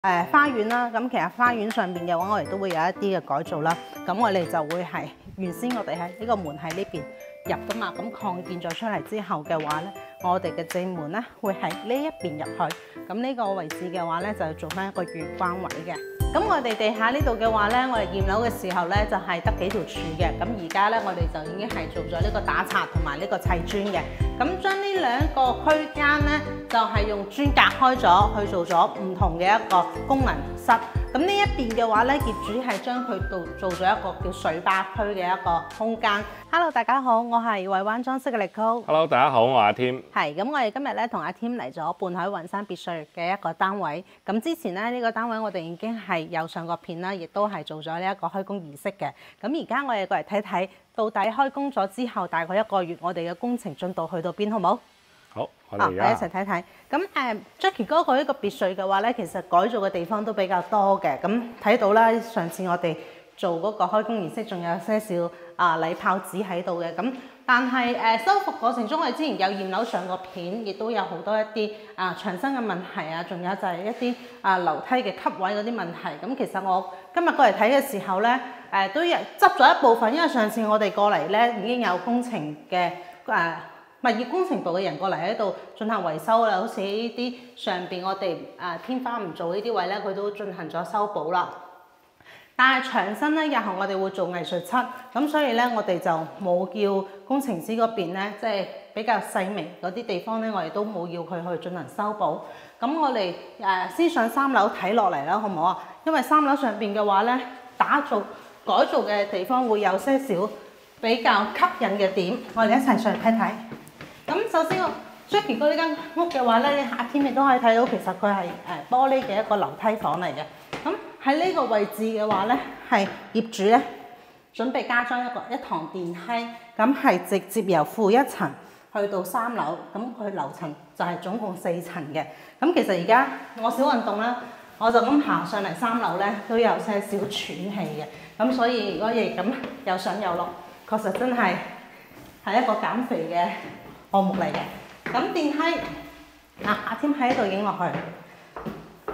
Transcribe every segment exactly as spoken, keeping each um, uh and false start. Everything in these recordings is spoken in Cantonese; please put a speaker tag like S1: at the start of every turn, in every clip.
S1: 誒花園啦，咁其實花園上邊嘅話，我哋都會有一啲嘅改造啦。咁我哋就會係原先我哋喺呢個門喺呢邊入噶嘛，咁擴建咗出嚟之後嘅話咧，我哋嘅正門咧會喺呢一邊入去。咁呢個位置嘅話咧，就做翻一個玄關位嘅。咁我哋地下呢度嘅話咧，我哋驗樓嘅時候咧就係得幾條柱嘅。咁而家咧我哋就已經係做咗呢個打拆同埋呢個砌磚嘅。咁將呢兩個區間咧就係用磚隔開咗，去做咗唔同嘅一個功能室。咁呢一邊嘅話咧，業主係將佢做做咗一個叫水吧區嘅一個空間。Hello， 大家好，我係惠灣裝飾嘅力高。
S2: Hello， 大家好，我係阿添。
S1: 係咁，我哋今日咧同阿添嚟咗半海雲山別墅嘅一個單位。咁之前咧呢、呢個單位我哋已經係有上過片啦，亦都係做咗呢一個開工儀式嘅。咁而家我哋過嚟睇睇，到底開工咗之後大概一個月，我哋嘅工程進度去到邊，好冇？
S2: 好，我
S1: 哋
S2: 哋
S1: 一齊睇睇。咁誒 Jackie 哥佢呢個別墅嘅話咧，其實改造嘅地方都比較多嘅。咁睇到啦，上次我哋做嗰個開工儀式，仲有些少啊禮炮紙喺度嘅。咁但係誒、呃、修復過程中，我哋之前有驗樓上過片，亦都有好多一啲啊牆身嘅問題啊，仲有就係一啲啊樓梯嘅級位嗰啲問題。咁其實我今日過嚟睇嘅時候咧，誒、呃、都有執咗一部分，因為上次我哋過嚟咧已經有工程嘅誒。呃物業工程部嘅人過嚟喺度進行維修啦，好似呢啲上邊我哋誒天花唔做呢啲位咧，佢都進行咗修補啦。但係牆身咧，日後我哋會做藝術漆，咁所以咧我哋就冇叫工程師嗰邊咧，即係比較細微嗰啲地方咧，我哋都冇要佢去進行修補。咁我哋誒先上三樓睇落嚟啦，好唔好啊？因為三樓上邊嘅話咧，打造改造嘅地方會有些少比較吸引嘅點，我哋一齊上嚟睇睇。咁首先，我 Jackie 哥呢間屋嘅話咧，阿添亦都可以睇到，其實佢係誒玻璃嘅一個樓梯房嚟嘅。咁喺呢個位置嘅話咧，係業主咧準備加裝一個一堂電梯，咁係直接由負一層去到三樓，咁佢樓層就係總共四層嘅。咁其實而家我小運動啦，我就咁行上嚟三樓咧，都有些少喘氣嘅。咁所以如果亦咁又上又落，確實真係係一個減肥嘅項目嚟嘅。咁電梯，嗱阿添喺呢度影落去，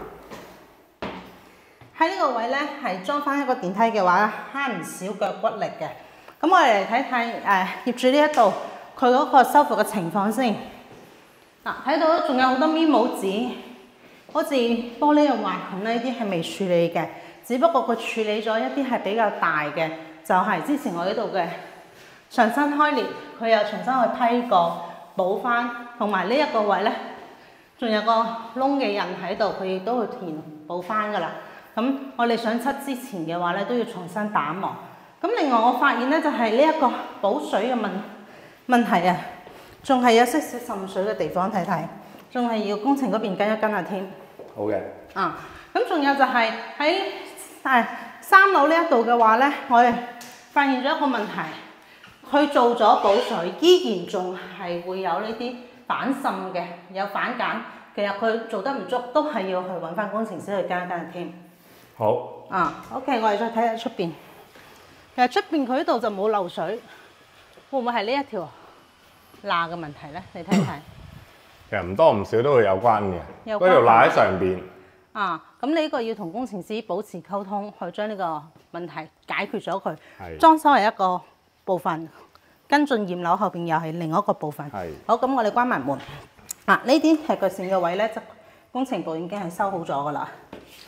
S1: 喺呢個位咧係裝翻一個電梯嘅話，慳唔少腳骨力嘅。咁我哋嚟睇睇誒業主呢一度佢嗰個修復嘅情況先。嗱，睇到仲有好多咪帽紙，好似玻璃嘅劃痕呢啲係未處理嘅，只不過佢處理咗一啲係比較大嘅，就係、是、之前我呢度嘅牆身開裂，佢又重新去批過。補翻，同埋呢一個位咧，仲有個窿嘅印喺度，佢亦都會填補翻噶啦。咁我哋上漆之前嘅話咧，都要重新打磨。咁另外我發現咧，就係呢一個補水嘅問問題啊，仲係有些少滲水嘅地方，睇睇，仲係要工程嗰邊跟一跟啊添。
S2: 好嘅。啊，
S1: 咁仲有就係喺誒三樓呢一度嘅話咧，我哋發現咗一個問題。佢做咗補水，依然仲係會有呢啲反滲嘅，有反鹼。其實佢做得唔足，都係要去揾翻工程師去加加添。
S2: 好。
S1: 啊 ，OK， 我哋再睇下出邊。其實出邊佢呢度就冇漏水，會唔會係呢一條罅嘅問題咧？你睇睇。
S2: 其實唔多唔少都會有關嘅。
S1: 有
S2: 嗰條罅喺上邊。啊，
S1: 咁你呢個要同工程師保持溝通，去將呢個問題解決咗佢。
S2: 係。
S1: 裝修係一個部分，跟進驗樓後邊又係另一個部分。係。好，咁我哋關埋門。啊，呢啲係腳線嘅位咧，就工程部已經係收好咗噶啦。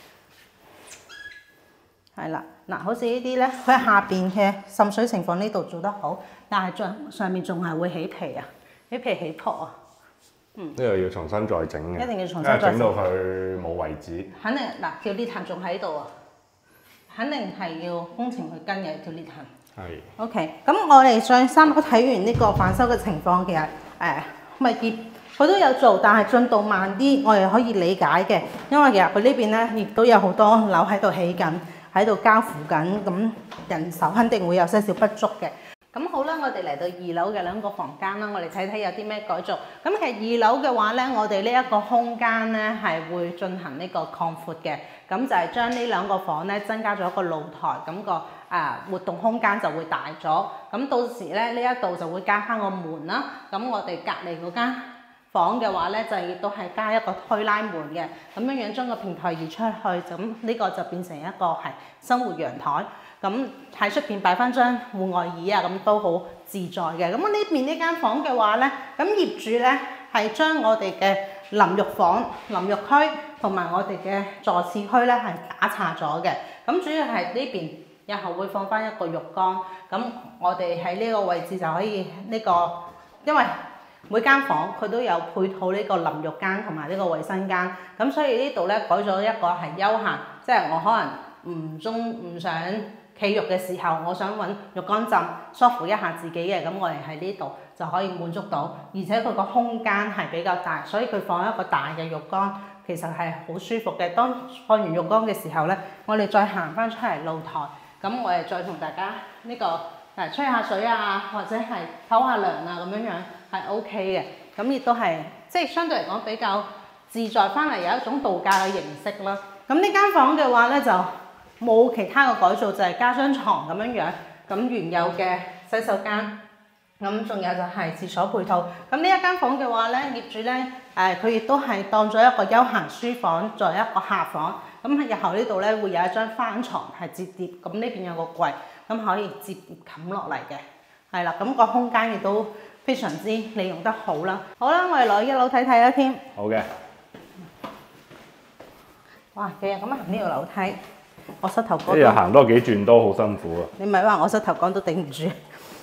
S1: 係啦，嗱，好似呢啲咧，佢下邊嘅滲水情況呢度做得好，但係上上面仲係會起皮啊，起皮起泡啊。嗯。呢
S2: 個要重新再整嘅。
S1: 一定要重新再整。
S2: 整到佢冇位置。
S1: 肯定嗱，條裂痕仲喺度啊，肯定係要工程去跟嘅條裂痕。係。OK， 咁我哋上三樓睇完呢個翻修嘅情況，其實誒物業佢都有做，但係進度慢啲，我哋可以理解嘅，因為其實佢呢邊咧亦都有好多樓喺度起緊，喺度交付緊，咁人手肯定會有些少不足嘅。咁好啦，我哋嚟到二樓嘅兩個房間啦，我哋睇睇有啲咩改造。咁其實二樓嘅話咧，我哋呢一個空間咧係會進行呢個擴闊嘅，咁就係將呢兩個房咧增加咗一個露台，咁個啊活動空間就會大咗。咁到時咧呢一度就會加翻個門啦。咁我哋隔離嗰間房嘅話咧，就亦都係加一個推拉門嘅，咁樣樣將個平台移出去，咁呢個就變成一個係生活陽台。咁喺出邊擺翻張戶外椅啊，咁都好自在嘅。咁呢邊呢間房嘅話咧，咁業主咧係將我哋嘅淋浴房、淋浴區同埋我哋嘅坐廁區咧係打岔咗嘅。咁主要係呢邊日後會放翻一個浴缸，咁我哋喺呢個位置就可以呢、這個，因為每間房佢都有配套呢個淋浴間同埋呢個衞生間，咁所以呢度咧改咗一個係休閒，即係我可能唔中唔想企浴嘅時候，我想揾浴缸浸舒服一下自己嘅，咁我哋喺呢度就可以滿足到，而且佢個空間係比較大，所以佢放一個大嘅浴缸，其實係好舒服嘅。當放完浴缸嘅時候咧，我哋再行翻出嚟露台，咁我哋再同大家呢、這個誒吹下水啊，或者係唞下涼啊咁樣樣係 O K 嘅。咁亦都係即係相對嚟講比較自在翻嚟，有一種度假嘅形式啦。咁呢間房嘅話咧就冇其他嘅改造，就係、是、加張床咁樣樣，咁原有嘅洗手間，咁仲有就係廁所配套。咁呢一間房嘅話咧，業主咧誒佢亦都係當咗一個休閒書房作為一個客房。咁喺日後呢度咧會有一張翻床係摺疊，咁呢邊有個櫃，咁可以摺冚落嚟嘅，係啦。咁、那個空間亦都非常之利用得好啦。好啦，我哋落一樓睇睇啦，添。
S2: 好嘅。
S1: 哇，日日咁行呢條樓梯。我膝頭哥，
S2: 一日行多幾轉都好辛苦啊！
S1: 你咪話我膝頭哥都頂唔住，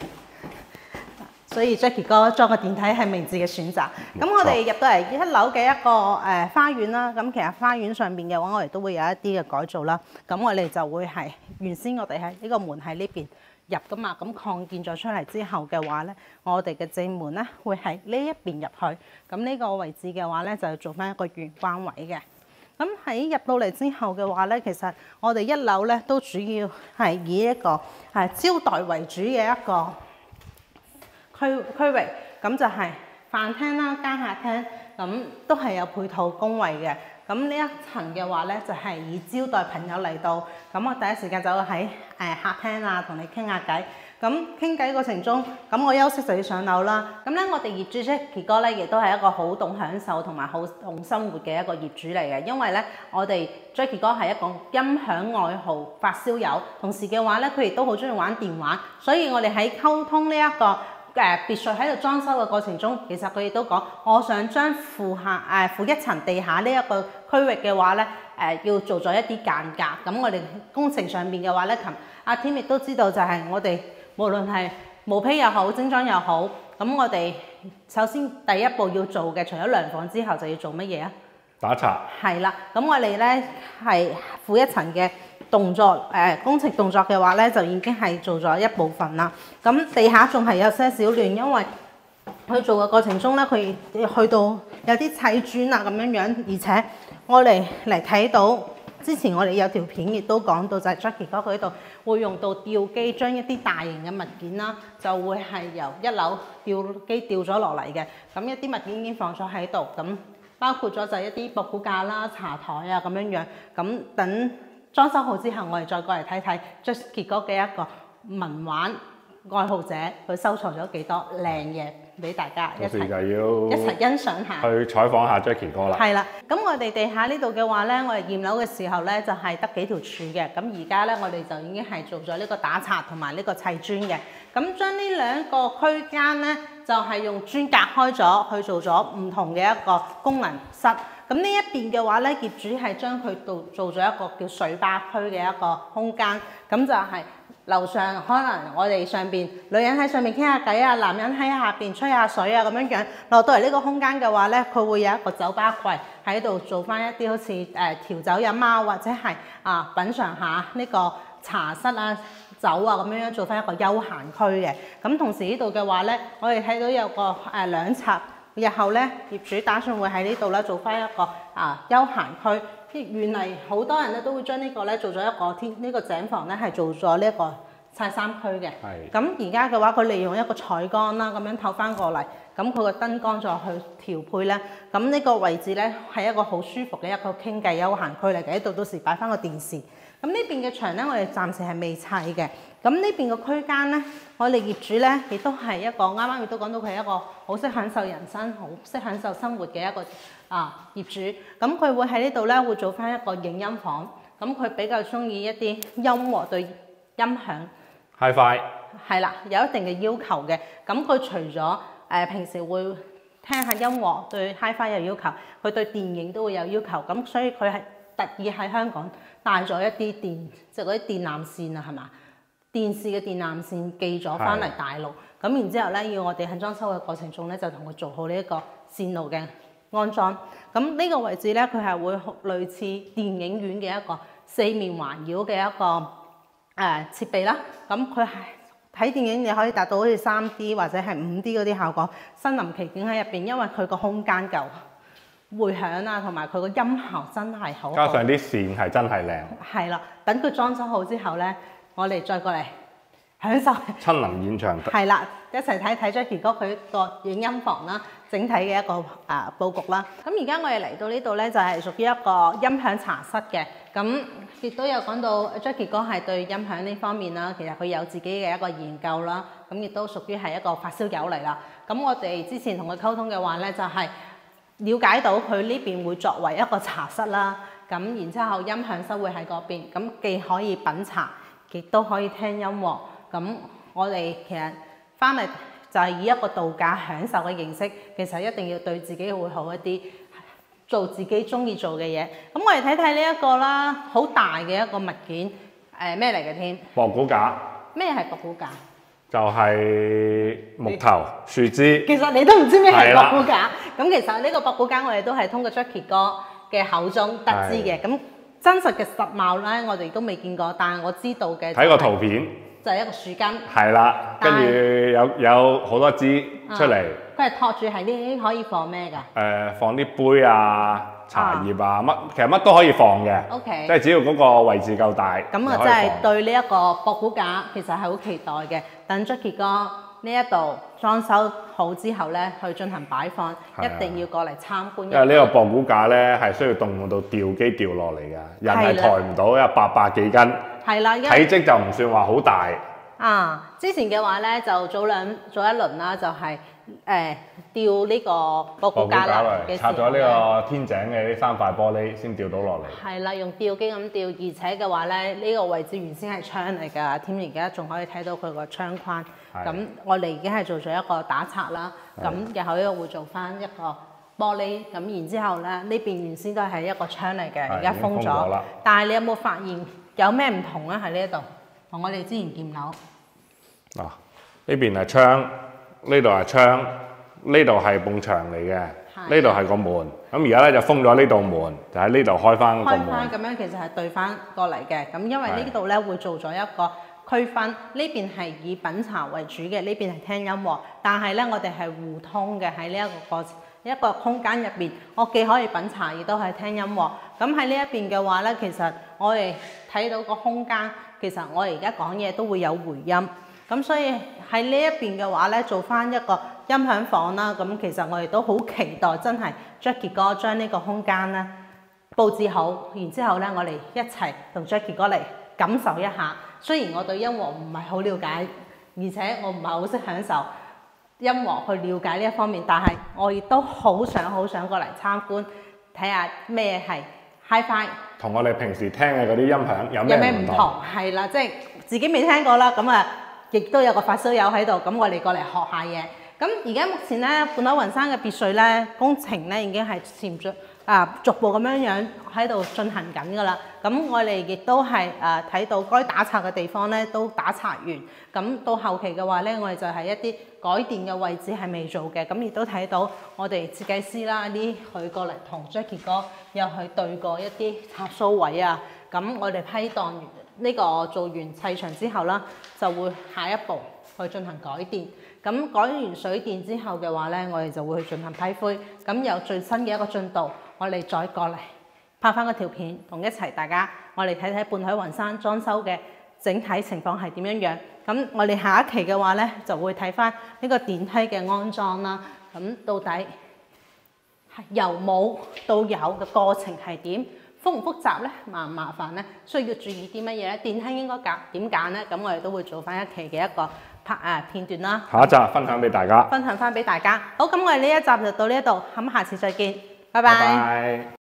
S1: 所以 Jackie 哥裝個電梯係明智嘅選擇。咁我哋入到嚟一樓嘅一個誒、呃、花園啦。咁其實花園上邊嘅話，我哋都會有一啲嘅改造啦。咁我哋就會係原先我哋喺呢個門喺呢邊入噶嘛。咁擴建咗出嚟之後嘅話咧，我哋嘅正門咧會喺呢一邊入去。咁呢個位置嘅話咧，就做翻一個玄關位嘅。咁喺入到嚟之後嘅話咧，其實我哋一樓咧都主要係以一個係招待為主嘅一個區區域，咁就係飯廳啦、加客廳，咁都係有配套工位嘅。咁呢一層嘅話咧，就係、是、以招待朋友嚟到，咁我第一時間就會喺誒客廳啊同你傾下偈。咁傾偈過程中，咁我休息就要上樓啦。咁咧，我哋業主 Jackie 哥咧，亦都係一個好懂享受同埋好懂生活嘅一個業主嚟嘅。因為咧，我哋 Jackie 哥係一個音響愛好發燒友，同時嘅話咧，佢亦都好中意玩電話。所以我哋喺溝通呢、這、一個誒、呃、別墅喺度裝修嘅過程中，其實佢亦都講，我想將負下誒負一層地下呢一個區域嘅話咧，誒、呃、要做咗一啲間隔。咁我哋工程上邊嘅話咧，琴阿添亦都知道就係我哋。無論係毛坯又好，精裝又好，咁我哋首先第一步要做嘅，除咗涼房之後，就要做乜嘢啊？打拆。係啦，咁我哋咧係負一層嘅動作，誒、呃、工程動作嘅話咧，就已經係做咗一部分啦。咁地下仲係有些少亂，因為佢做嘅過程中咧，佢去到有啲砌磚啊咁樣樣，而且我哋嚟睇到。之前我哋有條片亦都講到，就係 Jackie 哥佢呢度會用到吊機，將一啲大型嘅物件啦，就會係由一樓吊機吊咗落嚟嘅。咁一啲物件已經放咗喺度，咁包括咗就係一啲博古架啦、茶台啊咁樣樣。咁等裝修好之後，我哋再過嚟睇睇 Jackie 哥嘅一個文玩愛好者，佢收藏咗幾多靚嘢俾大家一齊一齊欣賞下。去採訪下 Jackie 哥啦。係啦，咁我哋地下呢度嘅話咧，我哋驗樓嘅時候咧就係得幾條柱嘅。咁而家咧我哋就已經係做咗呢個打拆同埋呢個砌磚嘅。咁將呢兩個區間咧就係用磚隔開咗，去做咗唔同嘅一個功能室。咁呢一邊嘅話咧，業主係將佢做做咗一個叫水吧區嘅一個空間。咁就係、是。樓上可能我哋上邊女人喺上面傾下偈啊，男人喺下邊吹下水啊咁樣樣。落到嚟呢個空間嘅話咧，佢會有一個酒吧櫃喺度做翻一啲好似誒、呃、調酒飲啊，或者係啊品嚐下呢個茶室啊酒啊咁樣樣，做翻一個休閒區嘅。咁同時呢度嘅話咧，我哋睇到有個誒、呃、兩層，日後咧業主打算會喺呢度咧做翻一個啊休閒區。原嚟好多人咧都會將呢個咧做咗一個天呢、呢個井房咧係做咗呢一個晒衫區嘅。
S2: 係。
S1: 咁而家嘅話，佢利用一個彩光啦，咁樣透翻過嚟，咁佢個燈光再去調配咧，咁呢個位置咧係一個好舒服嘅一個傾偈休閒區嚟嘅，喺度到時擺翻個電視。咁呢邊嘅牆咧，我哋暫時係未砌嘅。咁呢邊個區間咧，我哋業主咧亦都係一個啱啱亦都講到佢係一個好識享受人生、好識享受生活嘅一個啊業主。咁佢會喺呢度咧會做翻一個影音房。咁佢比較中意一啲音樂對音響
S2: Hi-Fi
S1: 係啦，有一定嘅要求嘅。咁佢除咗誒、呃、平時會聽下音樂，對 Hi-Fi 有要求，佢對電影都會有要求。咁所以佢係特意喺香港帶咗一啲電，即係嗰啲電纜線啊，係嘛？電視嘅電纜線寄咗翻嚟大陸。咁然之後咧，要我哋喺裝修嘅過程中咧，就同佢做好呢一個線路嘅安裝。咁呢個位置咧，佢係會類似電影院嘅一個四面環繞嘅一個誒、呃、設備啦。咁佢係睇電影你可以達到好似三 D 或者係五 D 嗰啲效果，身臨其境喺入邊，因為佢個空間夠，迴響啊同埋佢個音效真係好好。
S2: 加上啲線係真係靚。
S1: 係啦，等佢裝修好之後咧，我哋再過嚟享受。
S2: 親臨現場。
S1: 係啦，一齊睇睇 Jackie 哥佢個影音房啦，整體嘅一個啊佈局啦。咁而家我哋嚟到呢度咧，就係屬於一個音響茶室嘅。咁亦都有講到 Jackie 哥係對音響呢方面啦，其實佢有自己嘅一個研究啦。咁亦都屬於係一個發燒友嚟啦。咁我哋之前同佢溝通嘅話咧，就係了解到佢呢邊會作為一個茶室啦。咁然之後音響室會喺嗰邊，咁既可以品茶，亦都可以聽音樂。咁我哋其實翻嚟就係以一個度假享受嘅形式，其實一定要對自己會好一啲，做自己中意做嘅嘢。咁我哋睇睇呢一個啦，好大嘅一個物件，誒咩嚟嘅添？
S2: 博古架。
S1: 咩係博古架？
S2: 就係木頭、樹枝。
S1: 其實你都唔知咩係博古架。咁其實呢個博古架我哋都係通過 Jackie 哥嘅口中得知嘅。咁真實嘅實貌咧，我哋都未見過，但係我知道嘅
S2: 睇個圖片。
S1: 就係一個樹根，
S2: 係啦，跟住有有好多枝出嚟。
S1: 佢係托住係啲可以放咩㗎？誒、
S2: 呃，放啲杯啊、茶葉啊，乜、啊、其實乜都可以放嘅。O K， 即係只要嗰個位置夠大。
S1: 咁啊，真係對呢一個博古架其實係好期待嘅。等 Jackie 哥呢一度裝修好之後咧，去進行擺放，一定要過嚟參觀。因為呢
S2: 個博古架咧係需要動用到吊機吊落嚟㗎，人係抬唔到，因為八百幾斤。係啦，體積就唔算話好大。啊，
S1: 之前嘅話咧，就早兩早一輪啦，就係、是、誒、呃、吊呢個博古架啦嘅時候，
S2: 拆咗呢個天井嘅呢三塊玻璃先吊到落嚟。
S1: 係啦，用吊機咁吊，而且嘅話咧，呢、這個位置原先係窗嚟㗎，添而家仲可以睇到佢個窗框。咁我哋已經係做咗一個打拆啦，咁日後又會做翻一個玻璃，咁然之後咧，呢邊原先都係一個窗嚟嘅，而家封咗。但係你有冇發現有咩唔同咧？喺呢一度同我哋之前見樓。
S2: 嗱，呢邊係窗，呢度係窗，呢度係埲牆嚟嘅，呢度係個門。咁而家咧就封咗呢度門，就喺呢度開翻個門。開翻
S1: 咁樣其實係對翻過嚟嘅。咁因為呢度咧會做咗一個區分，呢邊係以品茶為主嘅，呢邊係聽音樂。但係咧我哋係互通嘅，喺呢一個個一個空間入邊，我既可以品茶，亦都係聽音樂。咁喺呢一邊嘅話咧，其實我哋睇到個空間，其實我哋而家講嘢都會有回音。咁所以喺呢一邊嘅話咧，做翻一個音響房啦。咁其實我哋都好期待，真係 Jackie 哥將呢個空間咧佈置好，然之後咧我哋一齊同 Jackie 哥嚟感受一下。雖然我對音樂唔係好了解，而且我唔係好識享受音樂去了解呢一方面，但係我亦都好想好想過嚟參觀，睇下咩係 Hi-Fi，
S2: 同我哋平時聽嘅嗰啲音響有咩唔同？
S1: 係啦，即係自己未聽過啦，咁啊〜亦都有個發燒友喺度，咁我哋過嚟學下嘢。咁而家目前咧，半海雲山嘅別墅咧，工程咧已經係潛在啊逐步咁樣樣喺度進行緊㗎啦。咁我哋亦都係誒睇到該打拆嘅地方咧都打拆完。咁到後期嘅話咧，我哋就係一啲改電嘅位置係未做嘅。咁亦都睇到我哋設計師啦，呢佢過嚟同 Jackie 哥又去對過一啲插蘇位啊。咁我哋批檔完。呢個做完砌牆之後啦，就會下一步去進行改電。咁改完水電之後嘅話咧，我哋就會去進行批灰。咁有最新嘅一個進度，我哋再過嚟拍翻嗰條片，同一齊大家我哋睇睇半海雲山裝修嘅整體情況係點樣樣。咁我哋下一期嘅話咧，就會睇翻呢個電梯嘅安裝啦。咁到底由冇到有嘅過程係點？複唔複雜咧？麻唔麻煩咧？需要注意啲乜嘢咧？電梯應該揀點揀咧？咁我哋都會做翻一期嘅一個拍啊片段啦。
S2: 下一集分享俾大家。
S1: 分享翻俾大家。好，咁我哋呢一集就到呢一度，咁下次再見，拜拜。
S2: 拜拜。